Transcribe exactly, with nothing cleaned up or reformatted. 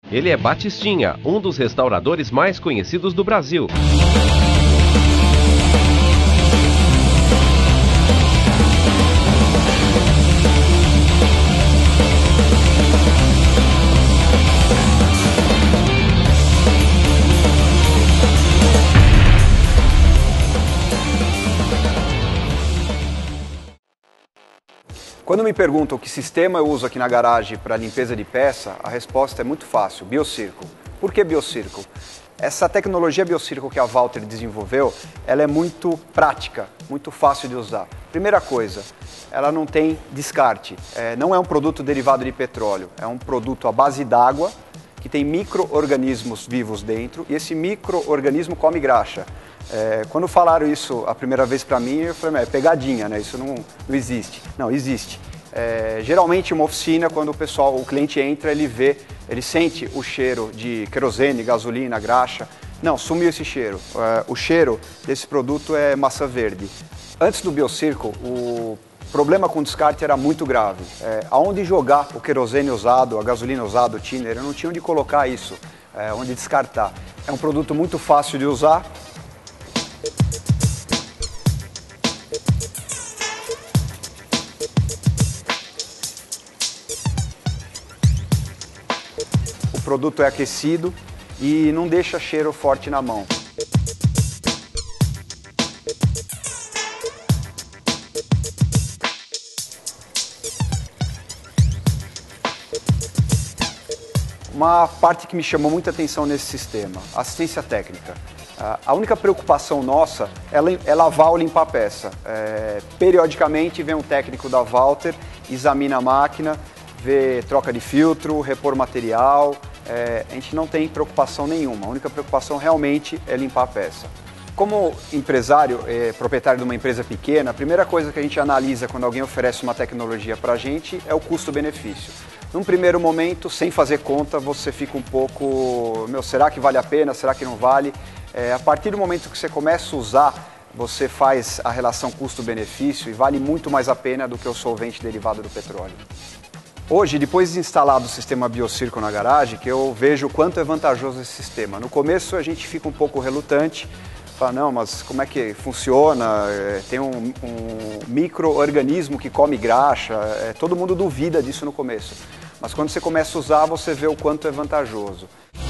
Ele é Batistinha, um dos restauradores mais conhecidos do Brasil. Quando me perguntam que sistema eu uso aqui na garagem para limpeza de peça, a resposta é muito fácil, BioCircle. Por que BioCircle? Essa tecnologia BioCircle que a Walter desenvolveu, ela é muito prática, muito fácil de usar. Primeira coisa, ela não tem descarte, é, não é um produto derivado de petróleo, é um produto à base d'água, que tem micro-organismos vivos dentro, e esse micro-organismo come graxa. É, quando falaram isso a primeira vez para mim, eu falei, é pegadinha, né? Isso não, não existe. Não, existe. É, geralmente, uma oficina, quando o pessoal, o cliente entra, ele vê, ele sente o cheiro de querosene, gasolina, graxa. Não, sumiu esse cheiro. É, o cheiro desse produto é maçã verde. Antes do BioCircle, o problema com descarte era muito grave. É, aonde jogar o querosene usado, a gasolina usada, o thinner, eu não tinha onde colocar isso, é, onde descartar. É um produto muito fácil de usar. O produto é aquecido e não deixa cheiro forte na mão. Uma parte que me chamou muita atenção nesse sistema, assistência técnica. A única preocupação nossa é lavar ou limpar a peça. É, periodicamente vem um técnico da Walter, examina a máquina, vê troca de filtro, repor material. É, a gente não tem preocupação nenhuma, a única preocupação realmente é limpar a peça. Como empresário, é, proprietário de uma empresa pequena, a primeira coisa que a gente analisa quando alguém oferece uma tecnologia para a gente é o custo-benefício. Num primeiro momento, sem fazer conta, você fica um pouco, meu, será que vale a pena, será que não vale? É, a partir do momento que você começa a usar, você faz a relação custo-benefício e vale muito mais a pena do que o solvente derivado do petróleo. Hoje, depois de instalado o sistema BioCircle na garagem, que eu vejo o quanto é vantajoso esse sistema. No começo a gente fica um pouco relutante, fala, não, mas como é que funciona? Tem um, um micro-organismo que come graxa, é, todo mundo duvida disso no começo. Mas quando você começa a usar, você vê o quanto é vantajoso.